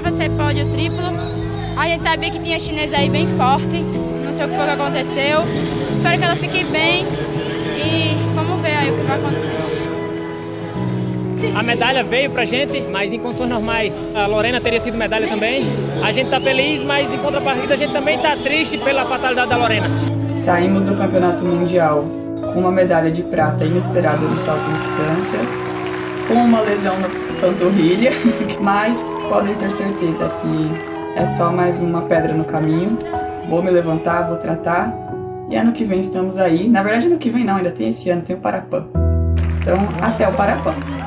para ser pódio triplo. A gente sabia que tinha chinesa aí bem forte, não sei o que foi que aconteceu. Espero que ela fique bem e vamos ver aí o que vai acontecer. A medalha veio pra gente, mas em condições normais a Lorena teria sido medalha também. A gente tá feliz, mas em contrapartida a gente também tá triste pela fatalidade da Lorena. Saímos do campeonato mundial com uma medalha de prata inesperada no salto em distância, com uma lesão na panturrilha, mas podem ter certeza que é só mais uma pedra no caminho. Vou me levantar, vou tratar e ano que vem estamos aí. Na verdade ano que vem não, ainda tem esse ano, tem o Parapan. Então até o Parapan.